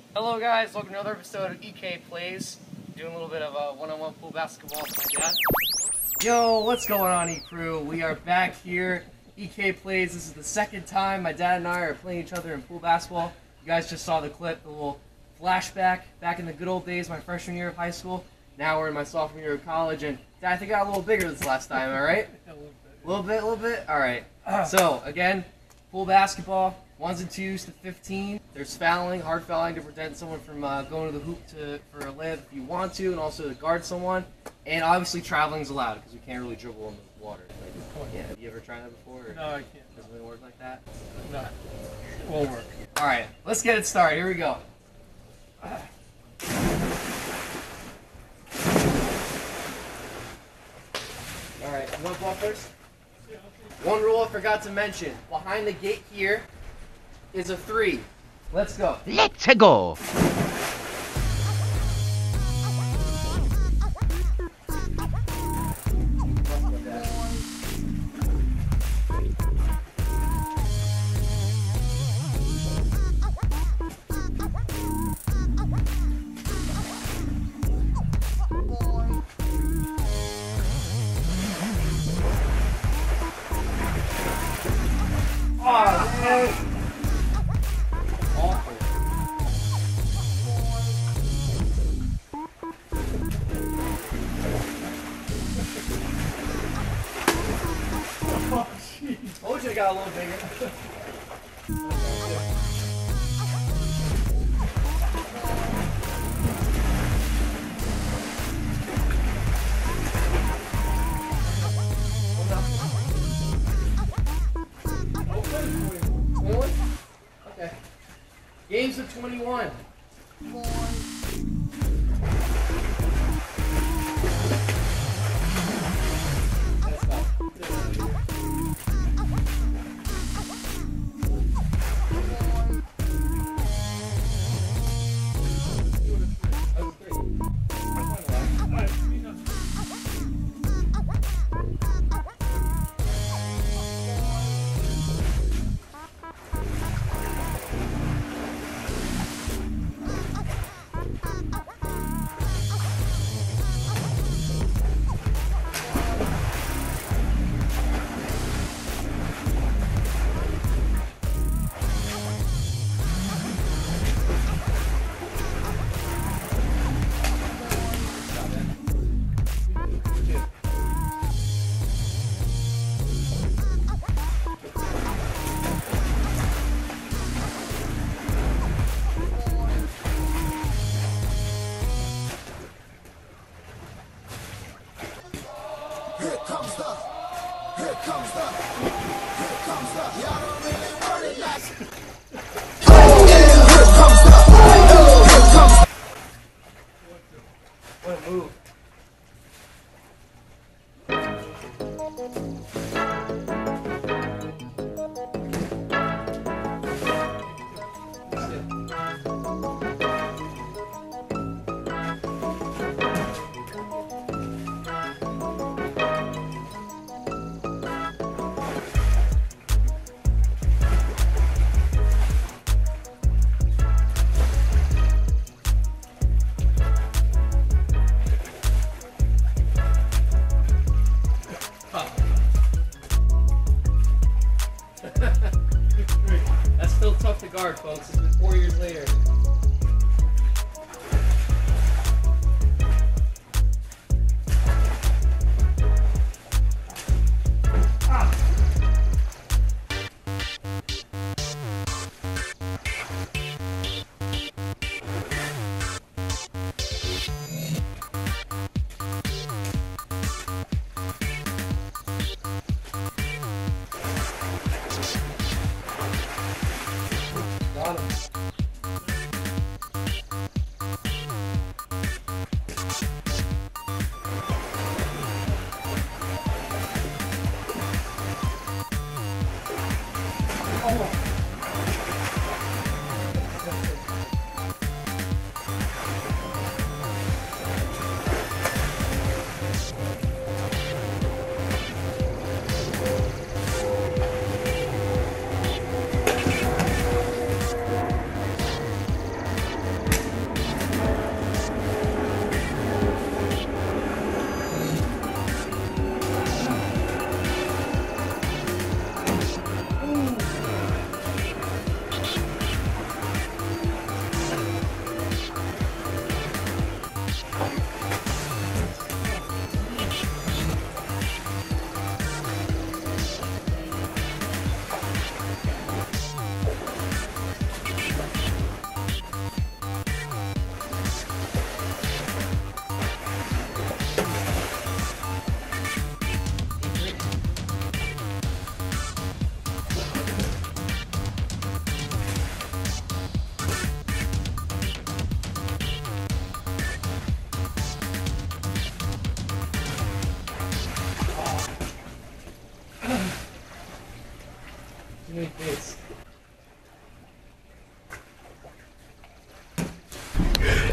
Hello guys, welcome to another episode of EK Plays. Doing a little bit of a one-on-one pool basketball with my dad. Yo, what's going on, E-Crew? We are back here. EK Plays. This is the second time my dad and I are playing each other in pool basketball. You guys just saw the clip, the little flashback back in the good old days, my freshman year of high school. Now we're in my sophomore year of college, and Dad, I think I got a little bigger this last time, am I right? A little bit? Alright. So, again, pool basketball, 1s and 2s to 15. There's fouling, hard fouling to prevent someone from going to the hoop for a layup if you want to, and also to guard someone. And obviously traveling's allowed, because we can't really dribble in the water. Yeah, have you ever tried that before? Or no, I can't. Doesn't really work like that? No, it won't work. Alright, let's get it started. Here we go. Alright, you want ball first? One rule I forgot to mention. Behind the gate here is a 3. Let's go. Let's go. Told you it got a little bigger. Okay. Games of 21.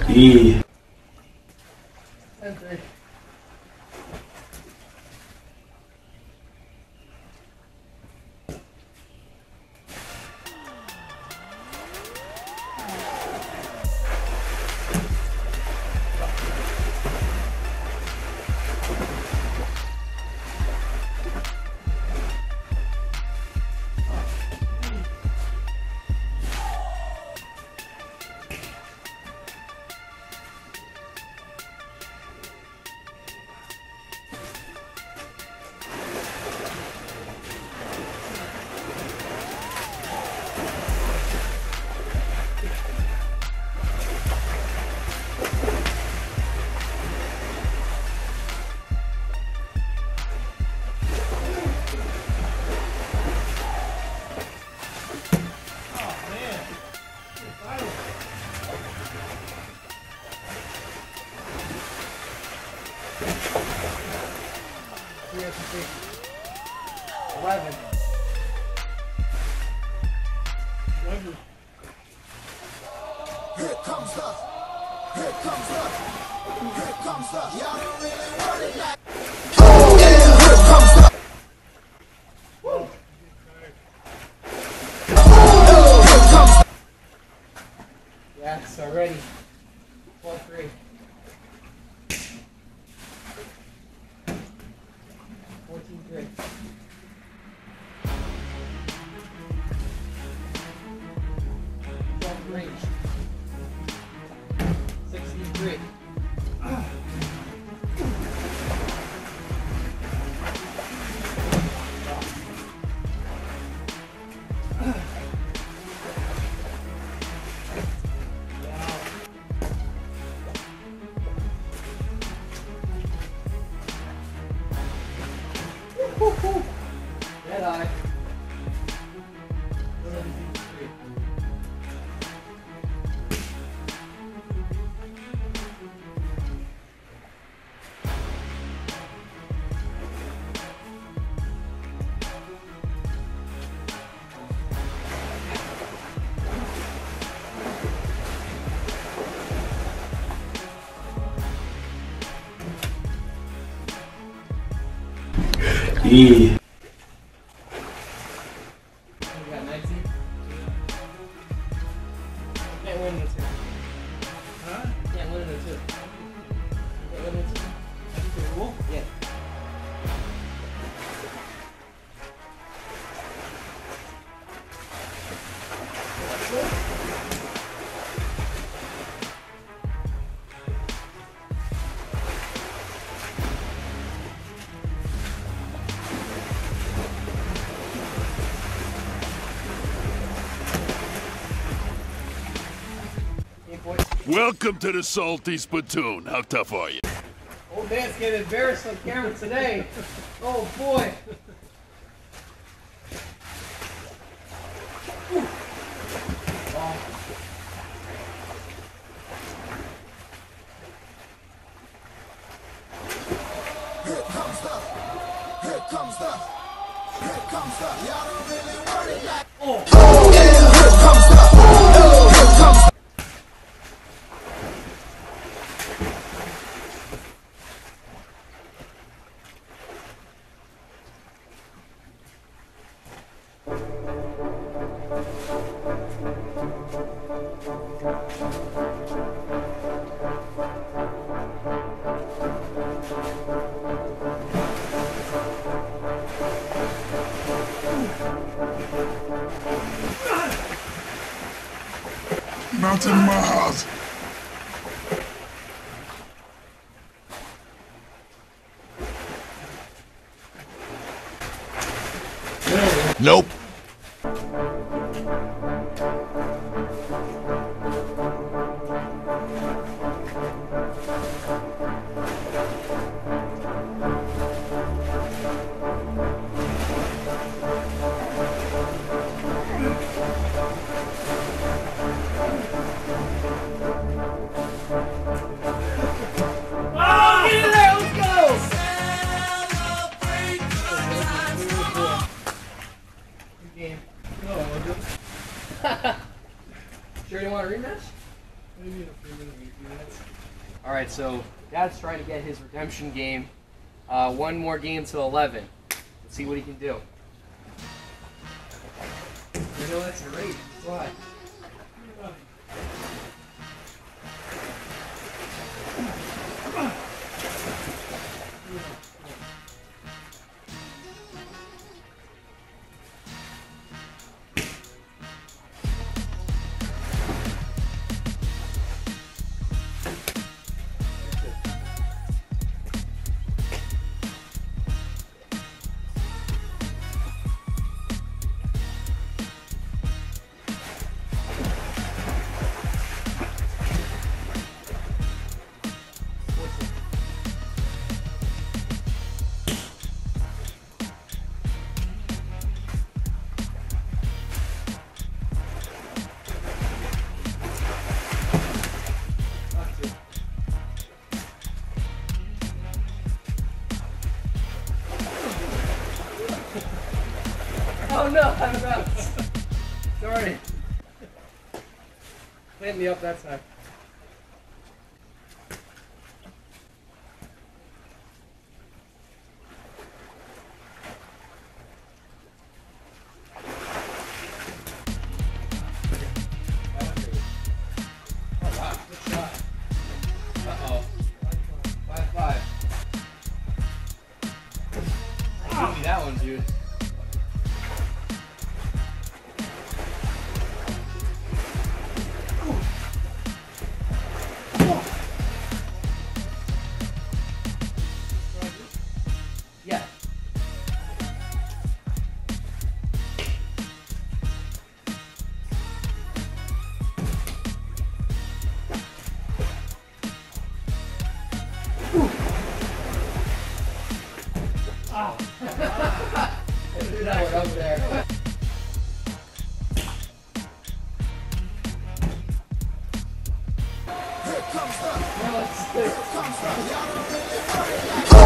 Yeah. 10-3. We have to take 11. Here comes the, here comes the, here comes the, y'all don't really want it like, oh yeah, here comes the, woo. Here comes the, Yes, already. 12-3. 14-3. Range. 63. Red eye. 73. Yeah. We got 19. Can't win the two. Huh? Can't win the two. Can't win the two. Cool. Yeah. Welcome to the Salty Spittoon. How tough are you? Old man's getting embarrassed on camera today. Oh boy. here comes the, here comes the, here comes the, y'all don't really want it like, oh yeah, here comes the, here comes the. Not in my house. Nope. Oh, get in there, let's go! Good game. No, Sure you want a rematch? maybe in a few minutes. Alright, so Dad's trying to get his redemption game. One more game to 11. Let's see what he can do. You know that's great. Why? Oh no, I'm out. Sorry. Cleaned me up that time. Oh wow, good shot. Uh-oh. 5-5. Give me that one, dude. Yeah. Oh. Do that one up there. Here comes the, No, it's here comes the, y'all don't really want it like